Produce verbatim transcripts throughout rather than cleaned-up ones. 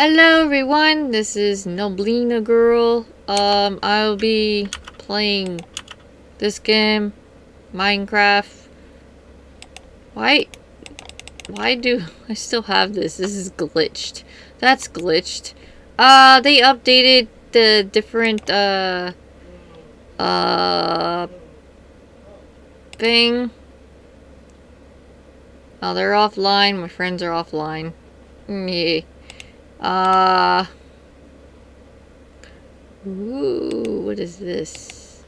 Hello everyone, this is Neblina girl. Um, I'll be playing this game, Minecraft. Why, why do I still have this? This is glitched. That's glitched. Uh, they updated the different, uh, uh, thing. Oh, they're offline. My friends are offline. Yeah. Uh, ooh, what is this?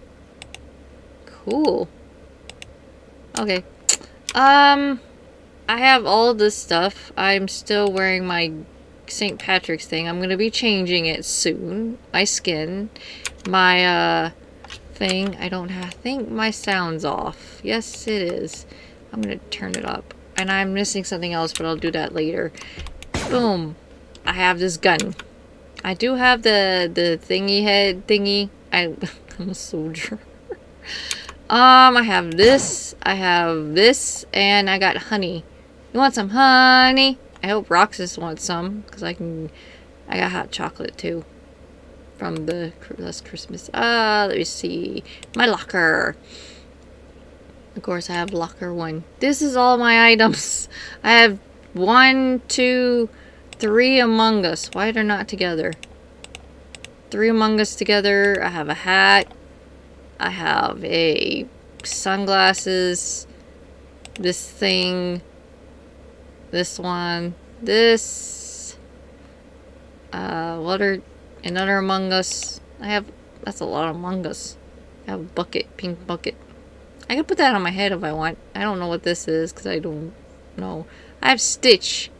Cool. Okay. Um, I have all this stuff. I'm still wearing my Saint Patrick's thing. I'm gonna be changing it soon. My skin. My, uh, thing. I don't have, I think my sound's off. Yes, it is. I'm gonna turn it up. And I'm missing something else, but I'll do that later. Boom. I have this gun. I do have the the thingy head thingy. I, I'm a soldier. um, I have this. I have this, and I got honey. You want some honey? I hope Roxas wants some, because I can. I got hot chocolate too, from the last Christmas. Uh, let me see. My locker. Of course, I have locker one. This is all my items. I have one, two. Three Among Us. Why they're not together? Three Among Us together. I have a hat. I have a sunglasses. This thing. This one. This. Uh, what are another Among Us? I have. That's a lot of Among Us. I have a bucket, pink bucket. I can put that on my head if I want. I don't know what this is because I don't know. I have Stitch.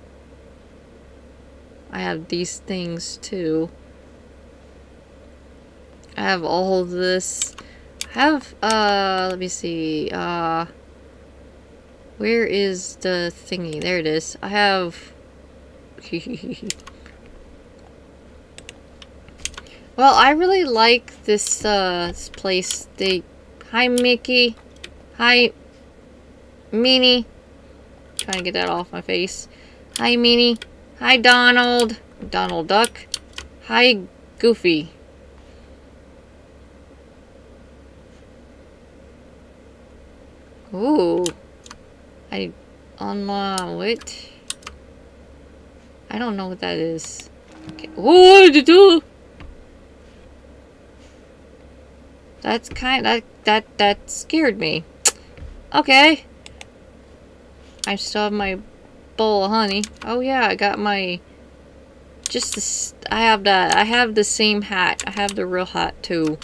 I have these things too. I have all of this. I have, uh, let me see, uh, where is the thingy? There it is. I have, well, I really like this, uh, this place. They, hi Mickey. Hi, Meanie. Trying to get that off my face. Hi, Meanie. Hi, Donald. Donald Duck. Hi, Goofy. Ooh. I... On my... What? I don't know what that is. Okay. What did you do? That's kind... That, that, that scared me. Okay. I still have my bowl of honey. Oh yeah, I got my just this, I have that. I have the same hat. I have the real hat too.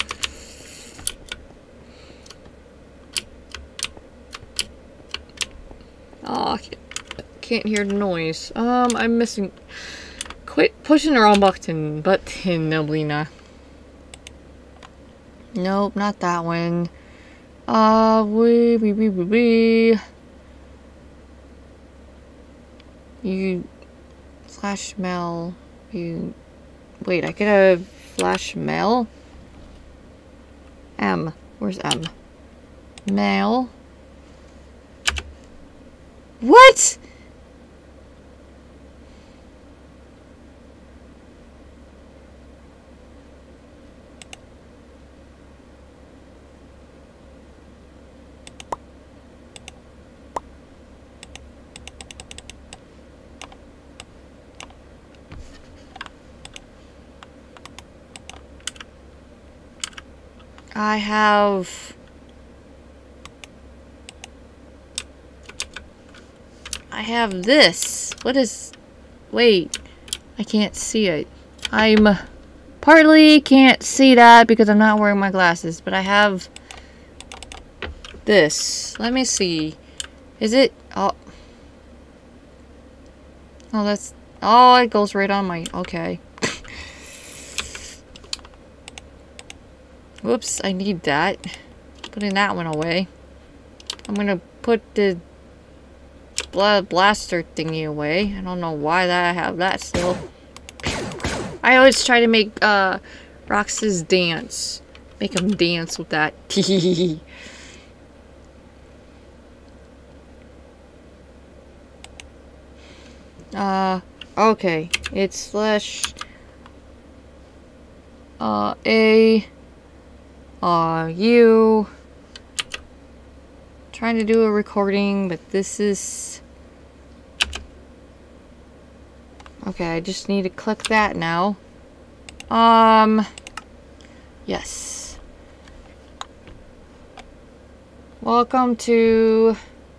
Oh, I can't, can't hear the noise. Um, I'm missing. Quit pushing the wrong button. Button, Neblina. Nope, not that one. Uh, we, we, we, we, we. You flash mail. You wait. I get a flash mail. M. Where's M? Mail. What? I have... I have this. What is... Wait. I can't see it. I'm... Partly can't see that because I'm not wearing my glasses. But I have... This. Let me see. Is it... Oh. Oh, that's... Oh, it goes right on my... Okay. Whoops, I need that. Putting that one away. I'm gonna put the bla blaster thingy away. I don't know why that I have that still. I always try to make uh, Roxas dance. Make him dance with that. uh, Okay, it's slash uh A uh U. Trying to do a recording, but this is okay. I just need to click that now. Um, yes. Welcome to.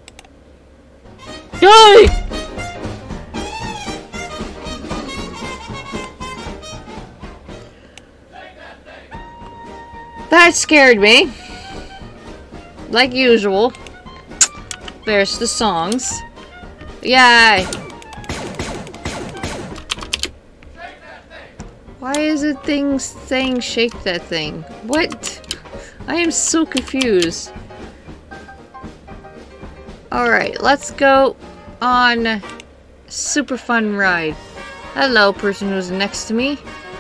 Yay! That scared me. Like usual. There's the songs. Yay! Why is it things saying shake that thing? What? I am so confused. Alright, let's go on super fun ride. Hello, person who's next to me.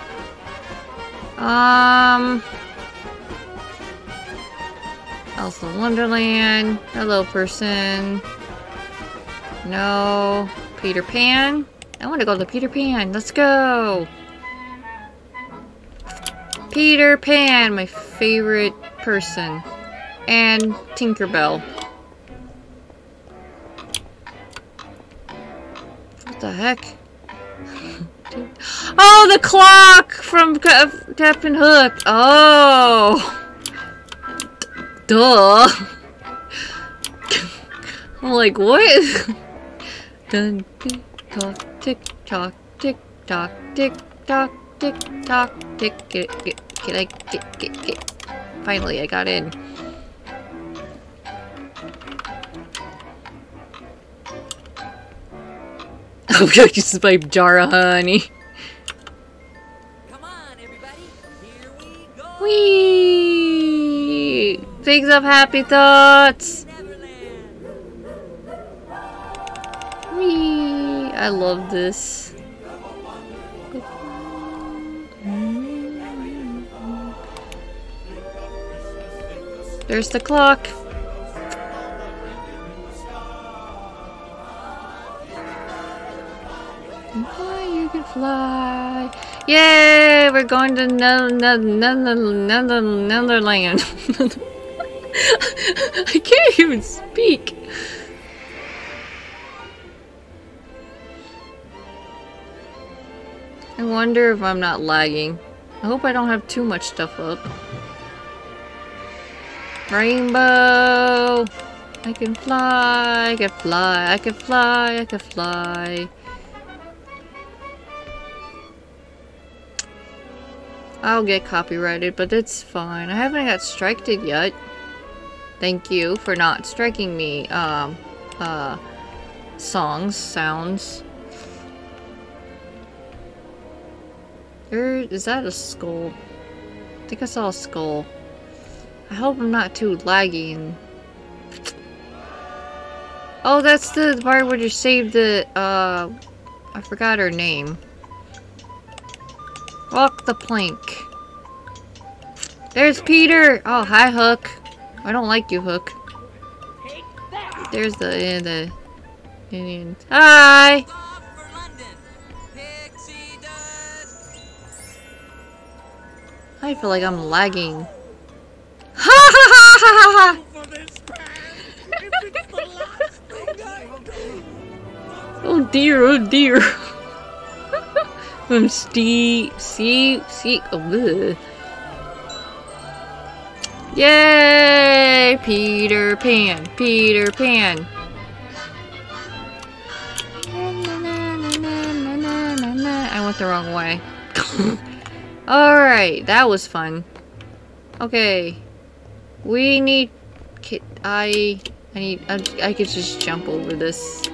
Um... Alice in Wonderland. Hello, person. No. Peter Pan. I want to go to Peter Pan. Let's go. Peter Pan, my favorite person. And Tinkerbell. What the heck? Oh, the clock from Captain Hook. Oh. Duh. I'm like, what? Dun tick tock, tick tock, tick tock, tick tock, tick tock, tick. Get get get I get get get. Finally, I got in. Oh, just my jar of honey. Come on, everybody. Here we go. Whee! Things of happy thoughts. Whee! I love this. There's the clock. You can fly. Yay! We're going to Netherland. I can't even speak. I wonder if I'm not lagging. I hope I don't have too much stuff up. Rainbow! I can fly, I can fly, I can fly, I can fly. I'll get copyrighted, but it's fine. I haven't got striked yet. Thank you for not striking me. Um, uh, songs, sounds. There, is that a skull? I think I saw a skull. I hope I'm not too laggy. And... oh, that's the part where you save the, uh, I forgot her name. Walk the plank. There's Peter! Oh, hi, Hook. I don't like you, Hook. There's the, uh, the Indians. Hi! I feel like I'm lagging. Ha ha ha ha ha! Oh dear, oh dear. I'm Steve, see, see, oh, bleh. Yay! Peter Pan, Peter Pan. I went the wrong way. Alright, that was fun. Okay. We need... I... I need... I, I could just jump over this.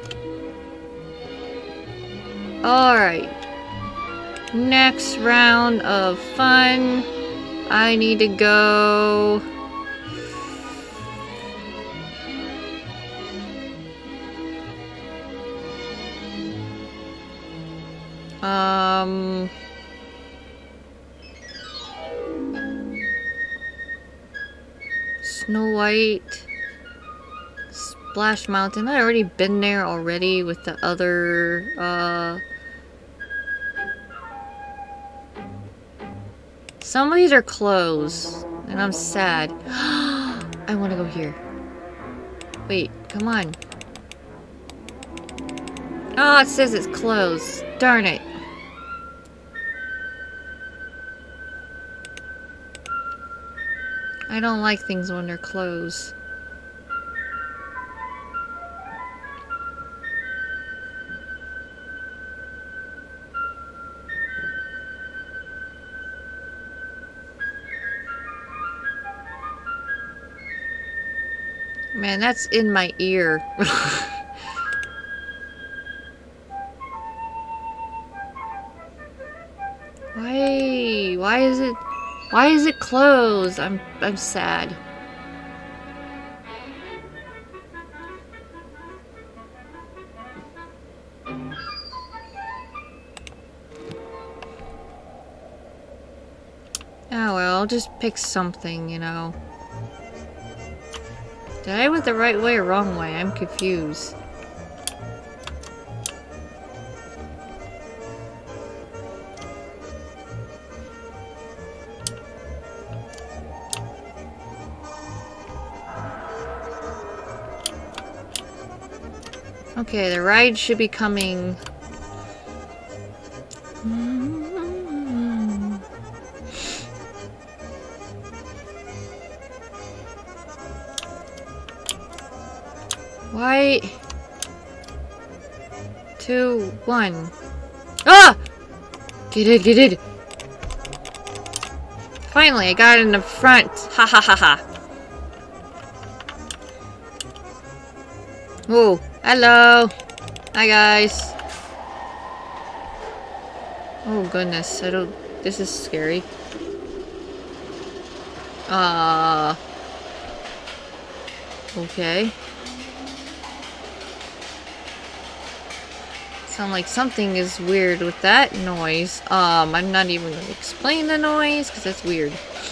Alright. Next round of fun. I need to go... Um... Snow White, Splash Mountain. I've already been there already with the other uh, Some of these are closed, and I'm sad. I want to go here. Wait, come on. Oh, it says it's closed. Darn it. I don't like things when they're closed. Man, that's in my ear. Why? Why is it? Why is it closed? I'm I'm sad. Oh well, I'll just pick something, you know. Did I went the right way or wrong way? I'm confused. Okay, the ride should be coming. Why? Two, one. Ah! Get it, get it! Finally, I got it in the front. Ha ha ha ha. Whoa. Hello. Hi, guys. Oh, goodness. I don't... This is scary. Uh... Okay. Sound like something is weird with that noise. Um, I'm not even going to explain the noise, because that's weird.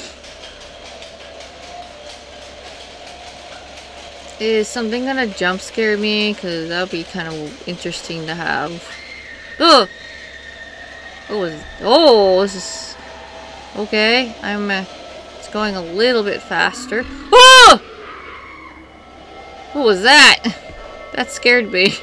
Is something gonna jump scare me? Because that'll be kind of interesting to have. Oh! Oh, oh, this is... Okay, I'm... Uh, it's going a little bit faster. Oh! What was that? That scared me.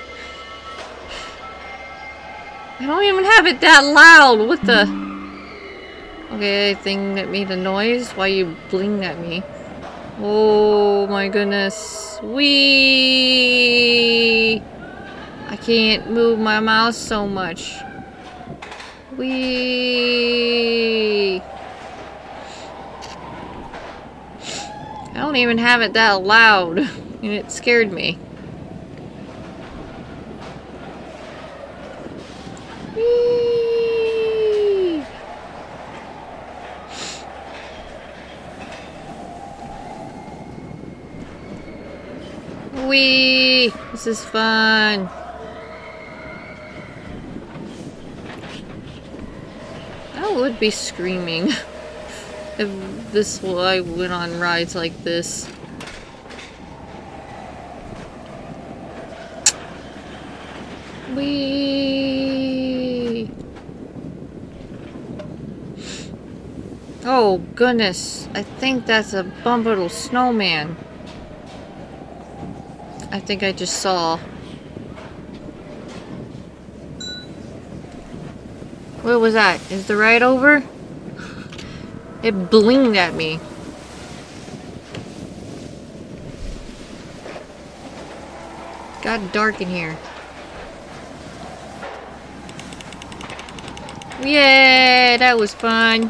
I don't even have it that loud. What the... Okay, thing that made a noise. Why you bling at me? Oh my goodness. Wee! I can't move my mouse so much. Wee! I don't even have it that loud. And it scared me. Wee! Wee! This is fun. I would be screaming if this I went on rides like this. Wee! Oh goodness! I think that's a bump little snowman. I think I just saw. What was that? Is the ride over? It blinged at me. It got dark in here. Yeah, that was fun.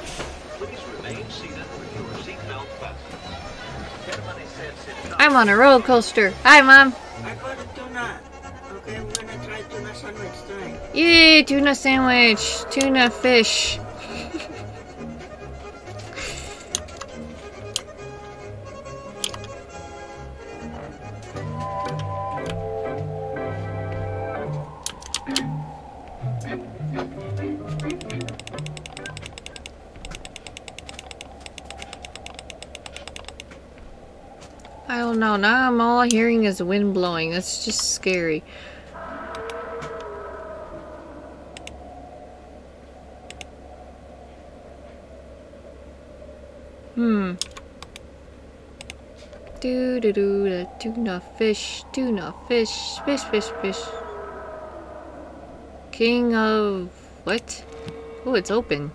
I'm on a roller coaster. Hi, Mom. I got a tuna. Okay, we're gonna try tuna sandwich tonight. Yay, tuna sandwich. Tuna fish. I don't know. Now I'm all hearing is wind blowing. That's just scary. Hmm. Do do do da tuna fish, tuna fish, fish, fish, fish. King of what? Oh, it's open.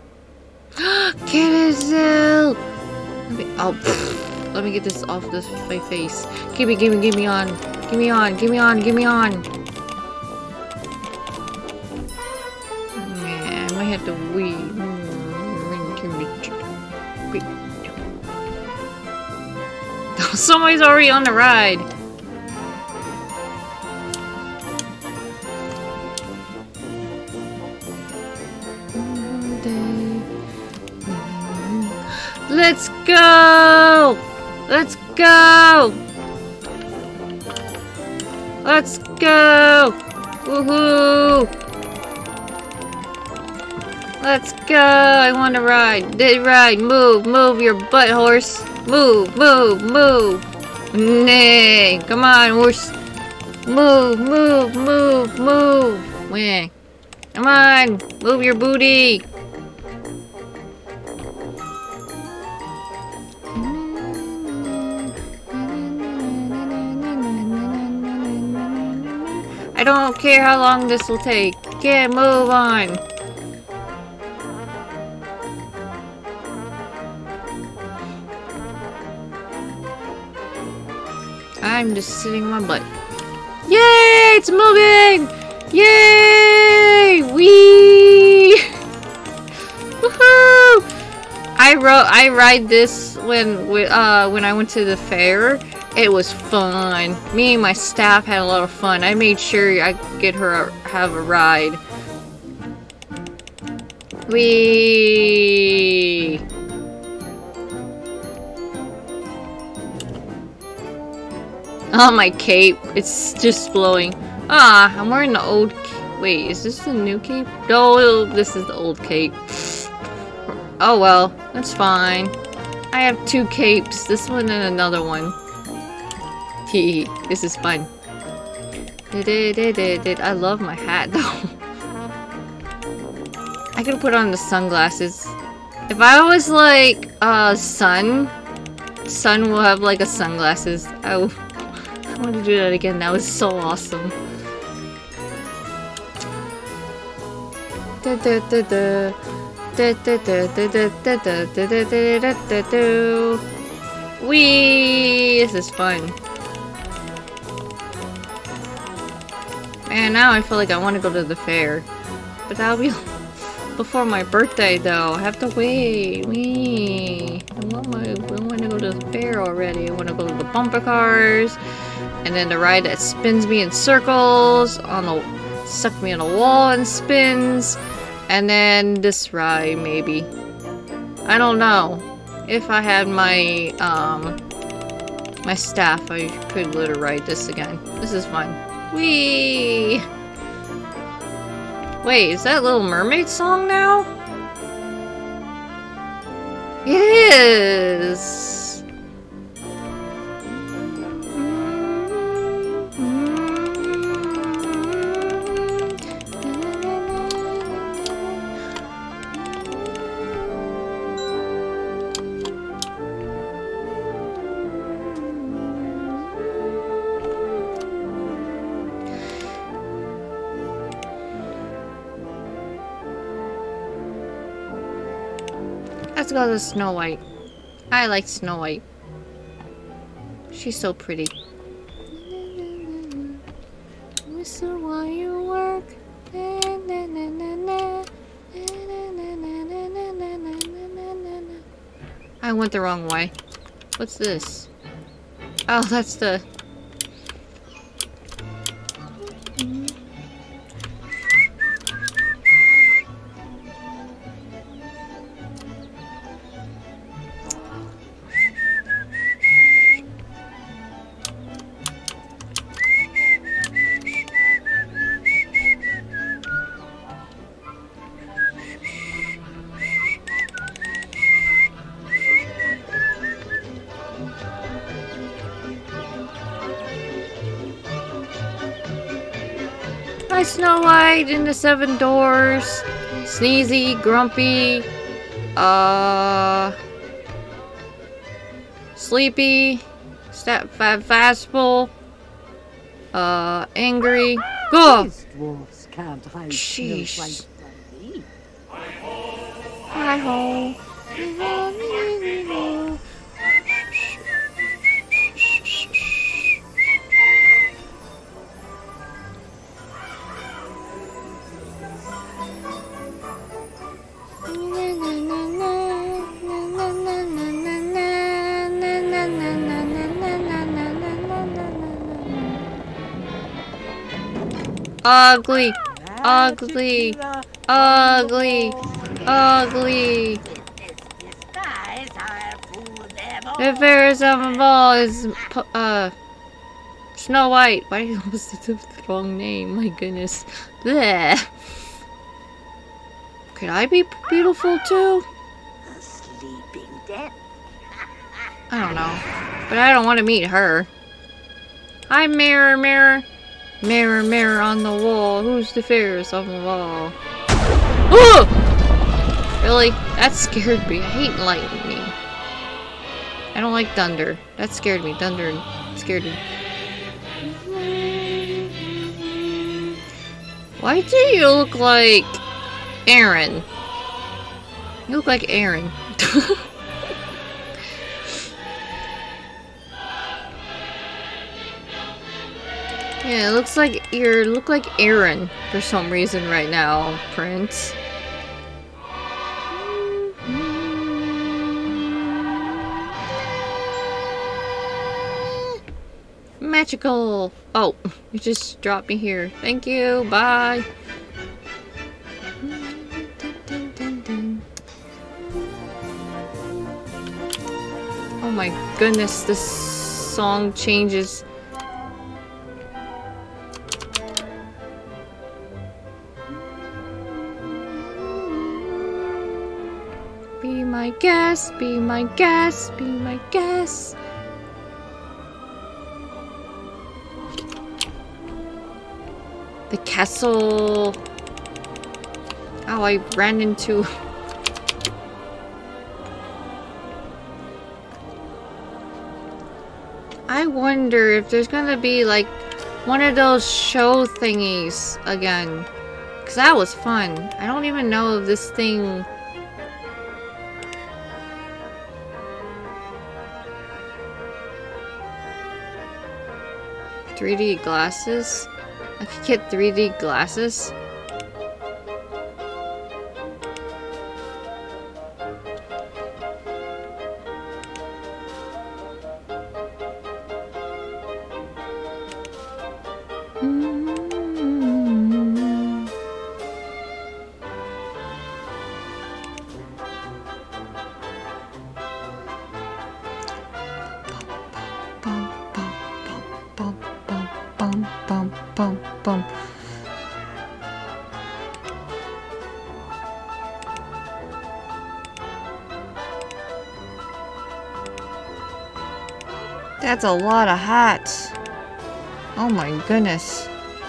Carousel! Let me, oh, pfft. Let me get this off this my face. Give me, give me, give me on. Give me on, give me on, give me on. Man, I might have to wee. Somebody's already on the ride. Let's go! Let's go! Let's go! Woohoo! Let's go! I want to ride. They ride. Move, move your butt, horse. Move, move, move. Nay, come on, horse. Move, move, move, move. Wait. Come on, move your booty. I don't care how long this will take. Get move on. I'm just sitting on my butt. Yay! It's moving! Yay! Wee! Woohoo! I wrote. I ride this when uh when I went to the fair. It was fun. Me and my staff had a lot of fun. I made sure I could get her a, have a ride. Wee! Oh, my cape. It's just blowing. Ah, I'm wearing the old cape. Wait, is this the new cape? No, this is the old cape. Oh, well. That's fine. I have two capes. This one and another one. Hee This is fun. I love my hat, though. I could put on the sunglasses. If I was like, uh, Sun. Sun will have, like, a sunglasses. I would... I want to do that again. That was so awesome. Wee! This is fun. Man, now I feel like I want to go to the fair. But that'll be before my birthday, though. I have to wait. Wee! I want my. I want to go to the fair already. I want to go to the bumper cars. And then the ride that spins me in circles, on the suck me on a wall and spins, and then this ride maybe. I don't know. If I had my um my staff, I could let her ride this again. This is fun. Whee! Wait, is that Little Mermaid song now? It is. Let's go to Snow White. I like Snow White. She's so pretty. Mister, why you work? I went the wrong way. What's this? Oh, that's the... Hi, Snow White in the Seven Doors. Sneezy, Grumpy, uh, sleepy, step fat fastball, uh, angry. Go! These dwarfs can't hide Sheesh. Snow White from me. Hi ho. Ugly, ugly, ugly, ugly. Disguise, I'll fool them all. The fairest of them all is, uh, Snow White. Why did I almost say the wrong name? My goodness. Bleh. Could I be beautiful too? A sleeping death. I don't know. But I don't want to meet her. Hi, mirror, mirror. Mirror, mirror on the wall. Who's the fairest of them all? Oh! Really? That scared me. I hate lightning. I don't like thunder. That scared me. Thunder scared me. Why do you look like Aaron? You look like Aaron. Yeah, it looks like you look like Aaron for some reason right now, Prince. Magical. Oh, you just dropped me here. Thank you. Bye. Oh my goodness, this song changes. Be my guest, be my guest, be my guest. The castle. Oh, I ran into. I wonder if there's gonna be like one of those show thingies again. Cause that was fun. I don't even know if this thing. three D glasses? I could get three D glasses? That's a lot of hats. Oh my goodness.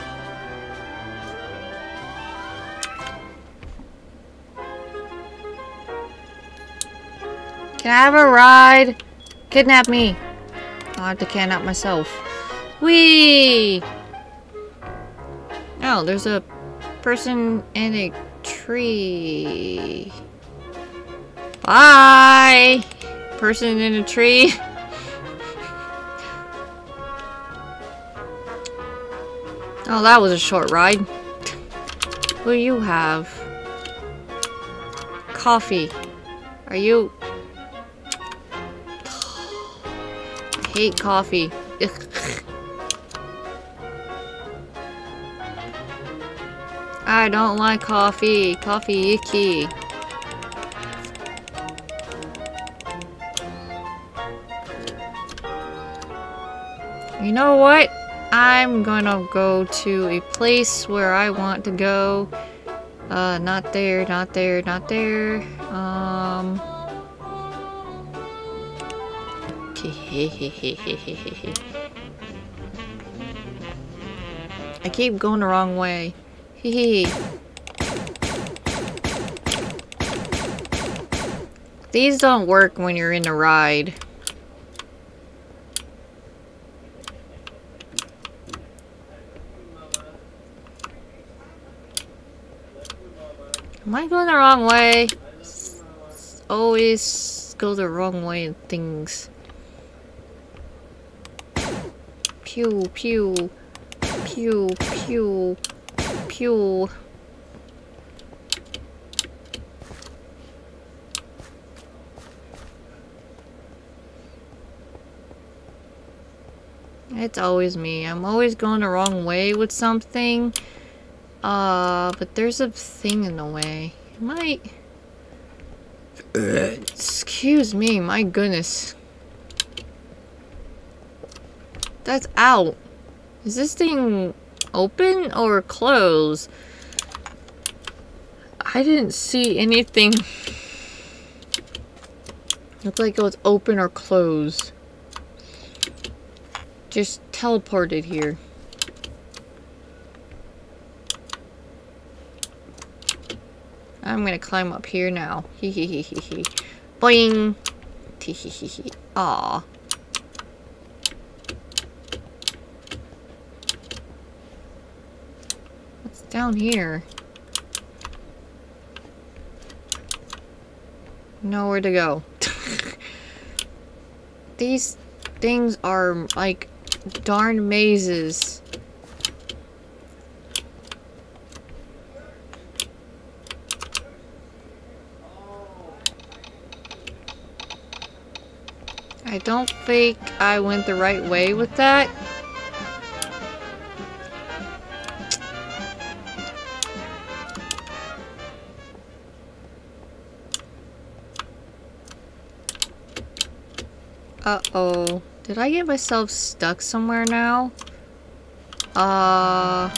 Can I have a ride? Kidnap me. I'll have to kidnap myself. Whee! Oh, there's a person in a tree. Bye! Person in a tree. Oh, that was a short ride. What do you have? Coffee. Are you... I hate coffee. Ugh. I don't like coffee. Coffee icky. You know what? I'm gonna go to a place where I want to go. Uh, not there, not there, not there. Um... I keep going the wrong way. Hee These don't work when you're in a ride. Am I going the wrong way? Always go the wrong way in things. Pew, pew. Pew, pew. Pew. It's always me. I'm always going the wrong way with something. Uh, but there's a thing in the way. It might... Excuse me, my goodness. That's out. Is this thing open or closed? I didn't see anything look like it was open or closed. Just teleported here. I'm gonna climb up here now. Hee hee hee hee hee. Boing! Tee hee hee hee. Aww. What's down here? Nowhere to go. These things are like darn mazes. I don't think I went the right way with that. Uh-oh. Did I get myself stuck somewhere now? Uh...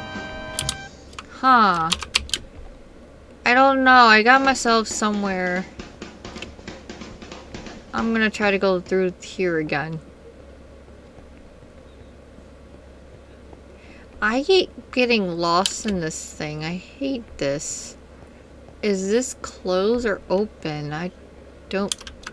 Huh. I don't know. I got myself somewhere. I'm gonna try to go through here again. I hate getting lost in this thing. I hate this. Is this closed or open? I don't...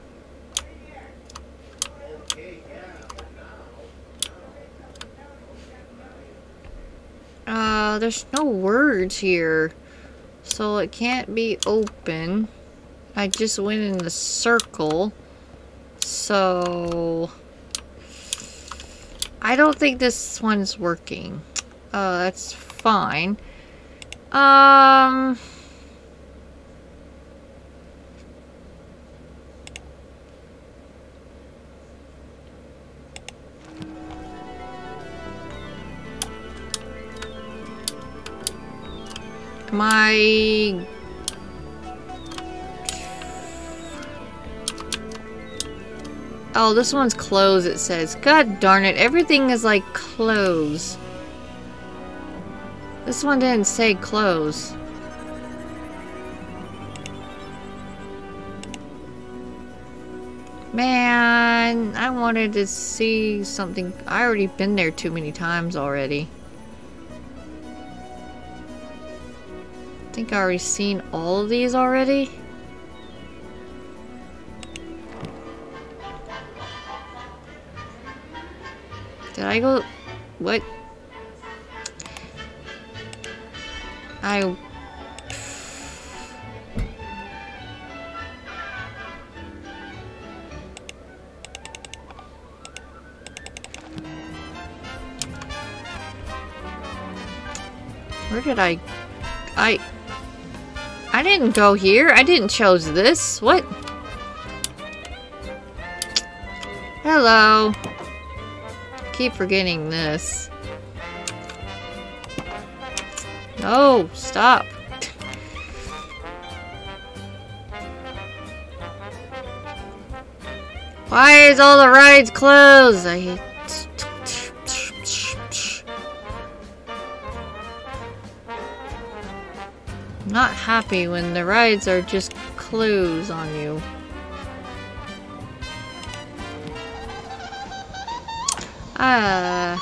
Uh, there's no words here. So it can't be open. I just went in the circle. So... I don't think this one's working. Uh, that's fine. Um... My... Oh, this one's closed, it says. God darn it, everything is like closed. This one didn't say close. Man, I wanted to see something. I already been there too many times already. I think I already seen all of these already. Did I go... What? I... Where did I... I... I didn't go here. I didn't chose this. What? Hello. Keep forgetting this. No, stop. Why is all the rides closed? I hate... Not happy when the rides are just closed on you. Ah.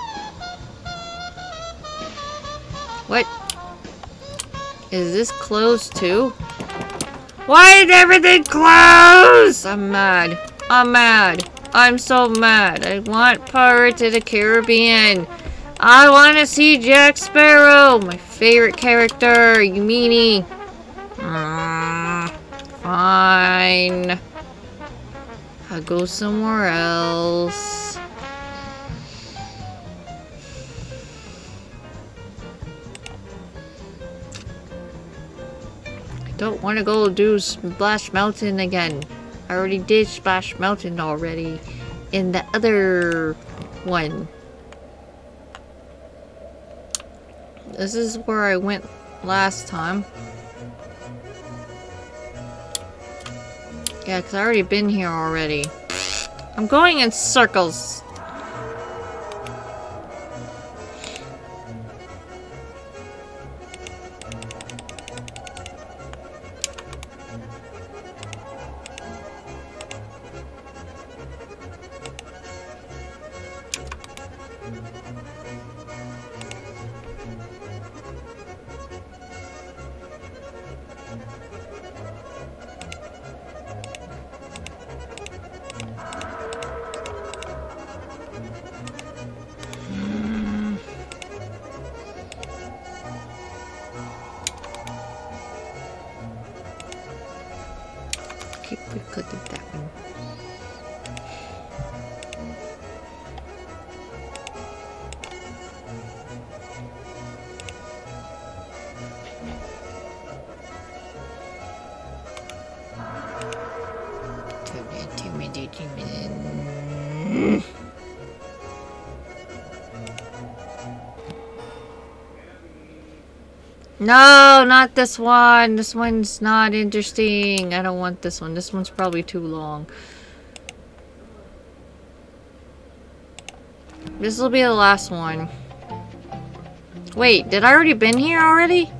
What? Is this closed too? Why is everything closed? I'm mad. I'm mad. I'm so mad. I want Pirates of the Caribbean. I want to see Jack Sparrow, my favorite character, you meanie. Mm, fine. I'll go somewhere else. I don't want to go do Splash Mountain again. I already did Splash Mountain already in the other one. This is where I went last time. Yeah, because I already been here already. I'm going in circles. We could do that one. No, not this one. This one's not interesting. I don't want this one. This one's probably too long. This will be the last one. Wait, did I already been here already?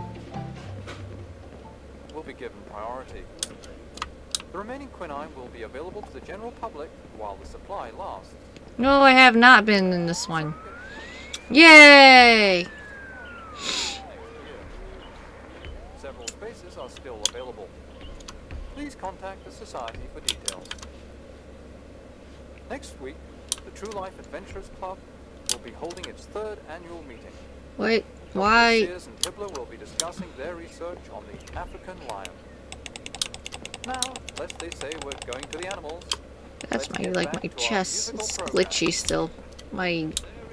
Will be given priority. The remaining quinine will be available to the general public while the supply lasts. No, I have not been in this one. Yay! Several spaces are still available. Please contact the Society for details. Next week, the True Life Adventurers Club will be holding its third annual meeting. Wait, why? Sears and Hibbler will be discussing their research on the African lion. Now, lest they say we're going to the animals. That's my, like, my chest. It's glitchy still. My...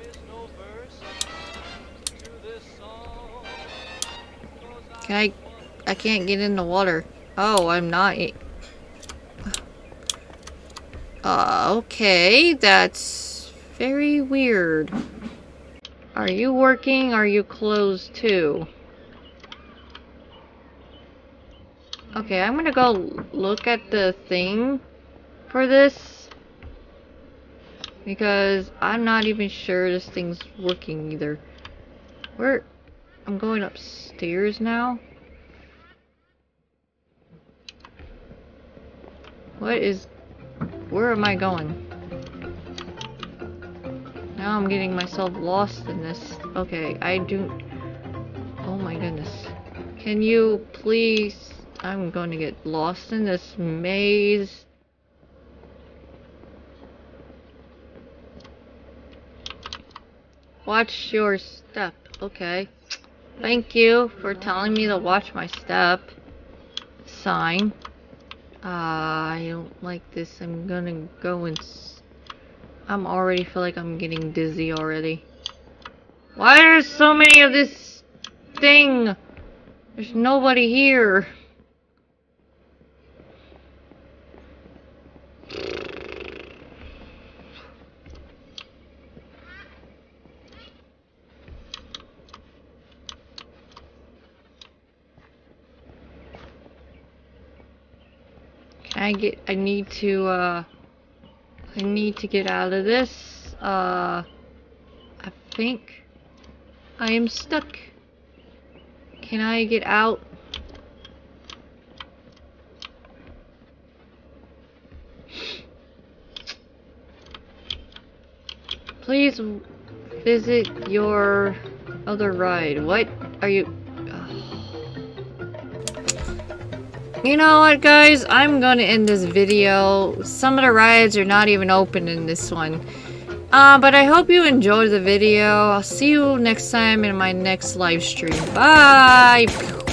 Can I... I can't get in the water. Oh, I'm not... Uh, okay. That's very weird. Are you working? Are you closed too? Okay, I'm gonna go look at the thing for this. Because I'm not even sure this thing's working either. Where... I'm going upstairs now. What is... Where am I going? Now I'm getting myself lost in this. Okay, I do... Oh my goodness. Can you please... I'm going to get lost in this maze. Watch your step. Okay. Thank you for telling me to watch my step. Sign. Uh, I don't like this. I'm gonna go and... S I'm already feel like I'm getting dizzy already. Why are so many of this thing? There's nobody here. I get, I need to, uh, I need to get out of this. Uh, I think I am stuck. Can I get out? Please visit your other ride. What are you... You know what, guys? I'm gonna end this video. Some of the rides are not even open in this one. Uh, but I hope you enjoyed the video. I'll see you next time in my next live stream. Bye!